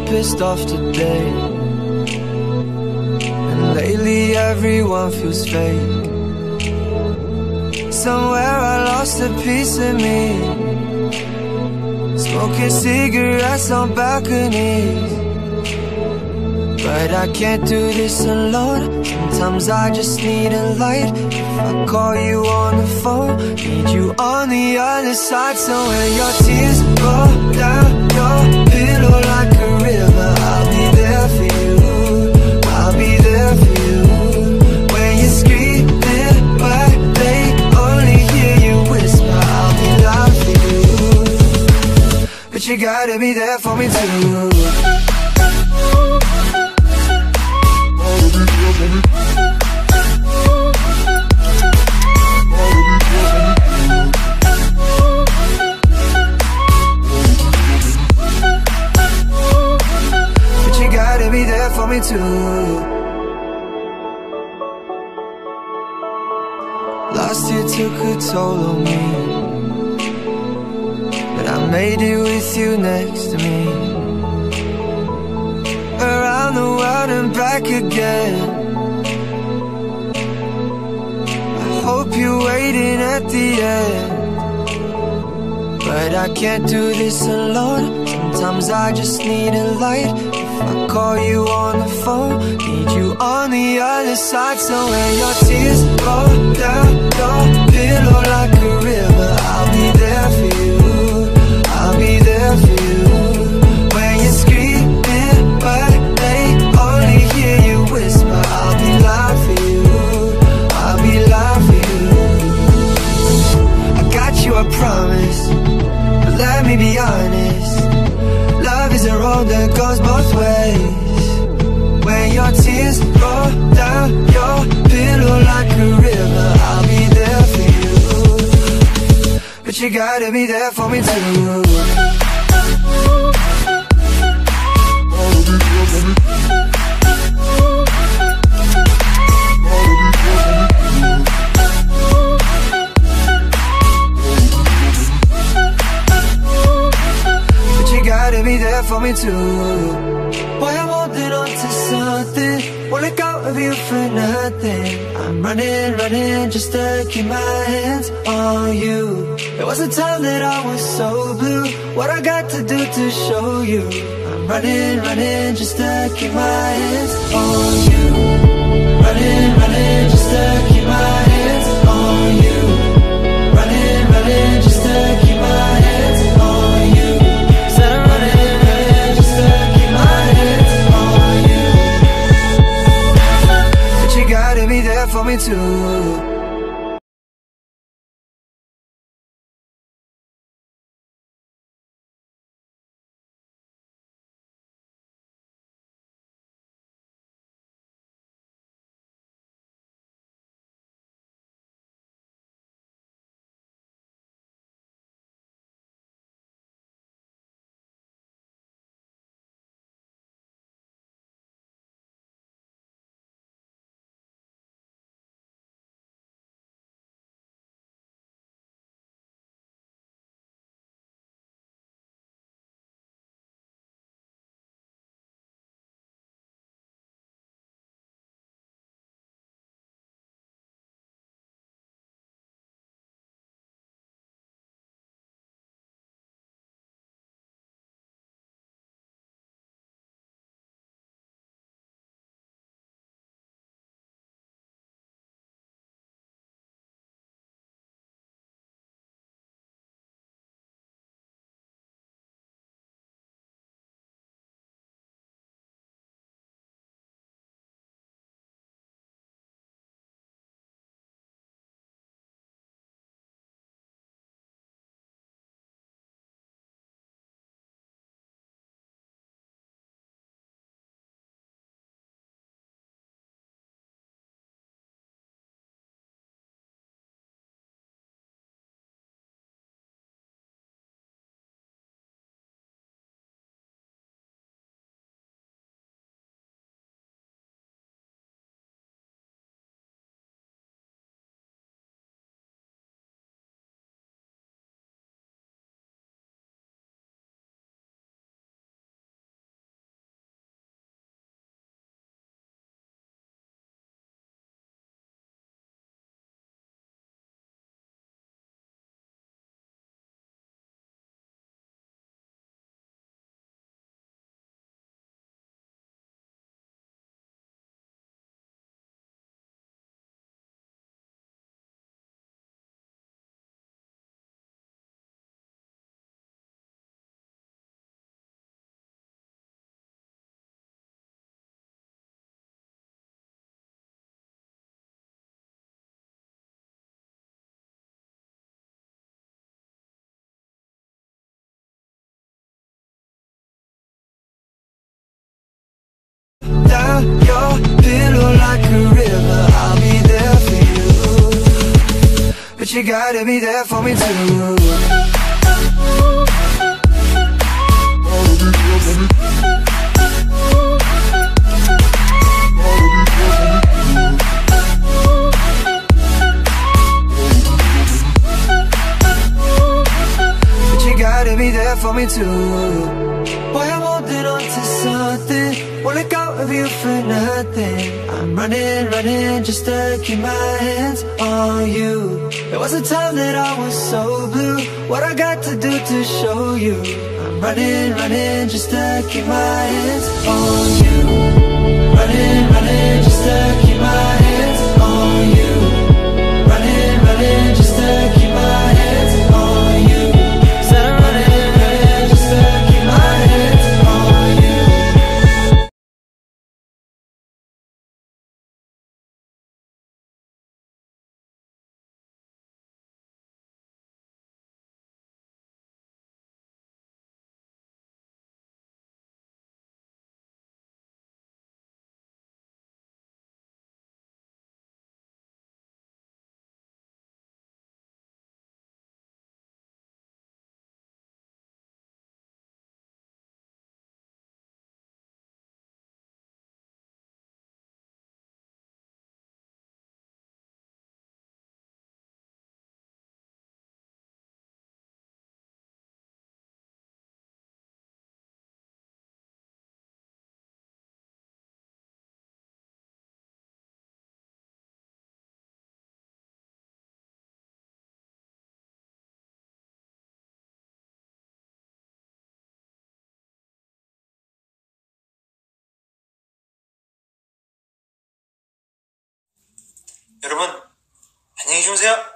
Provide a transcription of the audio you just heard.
pissed off today, and lately everyone feels fake. Somewhere I lost a piece of me, smoking cigarettes on balconies. But I can't do this alone. Sometimes I just need a light. If I call you on the phone, need you on the other side. So when your tears roll down your pillow like a river, I'll be there for you, I'll be there for you. When you're screaming but they only hear you whisper, I'll be loud for you. But you gotta be there for me too. For me too. Last year took a toll on me, but I made it with you next to me. Around the world and back again. I hope you're waiting at the end, but I can't do this alone. Sometimes I just need a light. I call you on the phone, need you on the other side. So when your tears roll down your pillow like a river, I'll be there for you, I'll be there for you. When you're screaming but they only hear you whisper, I'll be loud for you, I'll be loud for you. I got you, I promise, but let me be honest. Love is a road that goes both ways. When your tears roll down your pillow like a river, I'll be there for you. But you gotta be there for me too. Be there for me too. Boy, I'm holding on to something, won't let go of you for nothing. I'm running, running just to keep my hands on you. There was a time that I was so blue. What I got to do to show you? I'm running, running just to keep my hands on you. Running, running just to keep my hands on you. Running, running just to keep my hands on you. For me too. your pillow like a river. I'll be there for you, but you gotta be there for me too. Gotta be there for me too. Boy, I'm holding on to something, won't let go of you for nothing. I'm running, running just to keep my hands on you. There was a time that I was so blue, what I got to do to show you? I'm running, running just to keep my hands on you. Running, running just to keep my hands on you. Running, running just to keep my hands on you. 여러분, 안녕히 주무세요.